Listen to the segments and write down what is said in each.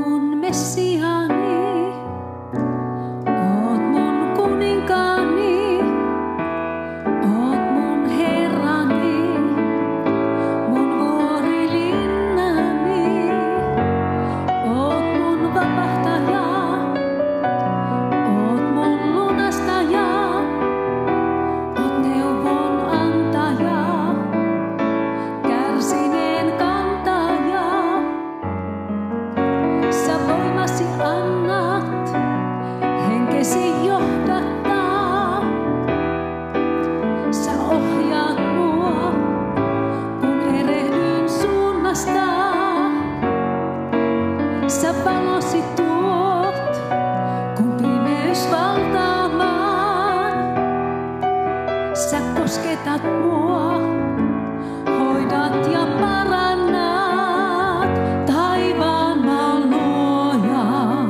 mun Messiani, oot mun kuninkaani, oot mun Herrani, mun vuorilinnani, oot mun vapahtaja, oot mun lunastaja, oot neuvon antaja, kärsineen kantaja. Sä voimasi annat, henkesi johdattaa. Sä ohjaat mua, kun erehdyn suunnasta. Sä valosi tuot, kun pimeys valtaamaan. Sä kosketat mua, hoidat ja parannat. Taivaan maan luoja,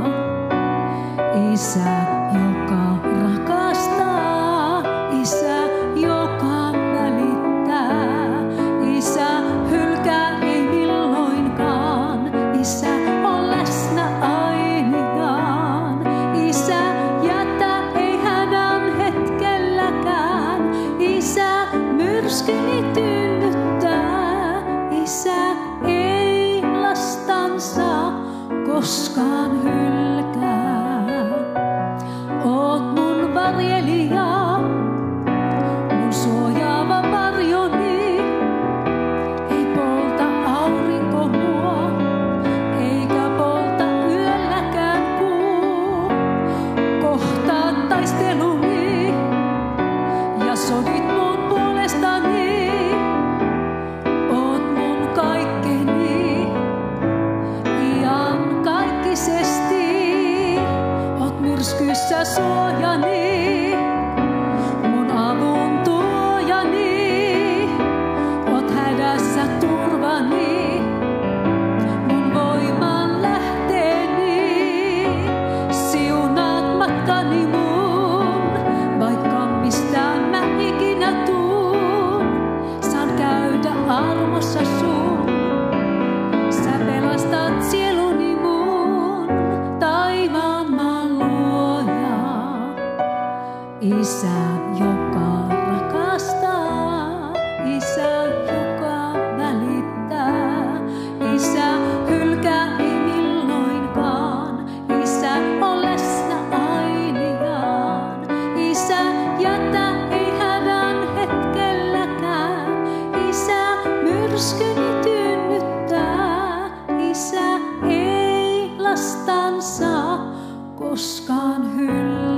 Isä, joka rakastaa, Isä, joka välittää, Isä, hylkää ei milloinkaan, Isä, on läsnä ainiaan, Isä, jätä ei hädän hetkelläkään, Isä, myrskyni tyynnyttää, Isä, ei lastansa koskaan hylkää. Oot mun varjelija, mun suojaava varjoni, ei polta aurinko mua, eikä polta yölläkään kuu. Kohtaat taisteluni ja sodit mun puolestani, oot mun kaikkeni, iankaikkisesti, oot myrskyssä suojani, mun avun tuojani, oot hädässä turvani, mun voiman lähteeni, siunaat matkani mun, vaikka mistä mä ikinä tuun, saan käydä armossa sun, sä pelastat sieluni mun, taivaan maan luoja, Isä, joka rakastaa, Isä, joka välittää, Isä, hylkää ei milloinkaan, Isä, on läsnä ainiaan, Isä, jätä ei hädän hetkelläkään, Isä, myrskyni tyynnyttää, Isä, ei lastansa koskaan hylkää.